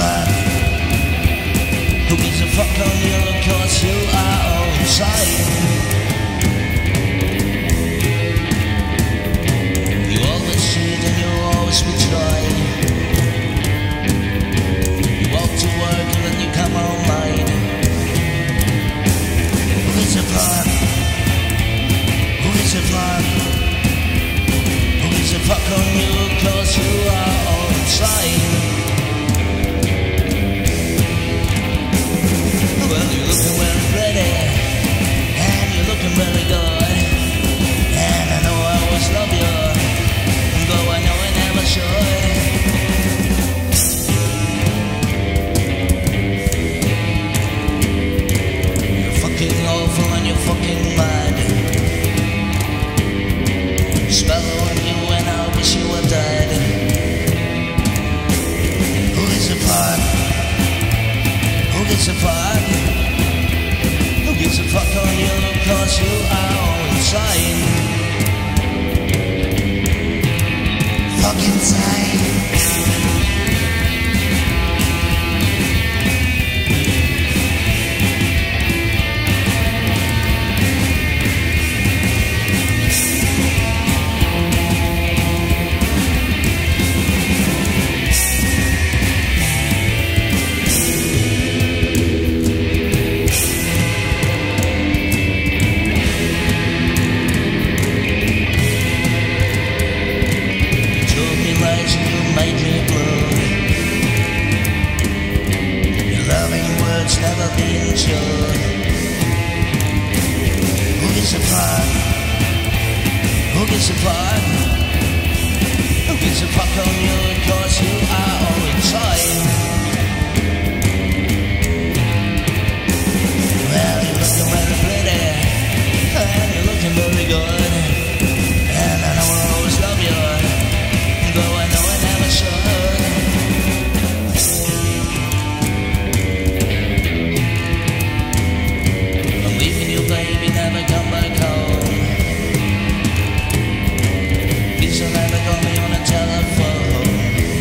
fuck? Who gives a fuck on you? Of course you are all inside. You always cheat and you always betray. You walk to work and then you come home late. Who gives a fuck? Who gives a fuck? Who gives a fuck on you? Of course you are all inside. Well, you're looking very pretty, and you're looking very good, and I know I always love you, though I know I never should. You're fucking awful and you're fucking mad. Spell on you and I wish you were dead. Who gives a fuck? Who gives a fuck? Who gives a fuck on you? Of course you are all insane. Fucking insane. You made me blue. Your loving words never been true. Who gives a fuck? Who gives a fuck? Who gives a fuck on you? Of course you are all inside. Well, you're looking very pretty, and you're looking very good, and I know I'll always love you, though I know I never should. I'm leaving you, baby, never come back home. Guess you'll never call me on the telephone.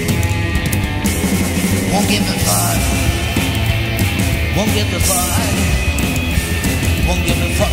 Won't give a fuck. Won't give a fuck. Won't give a fuck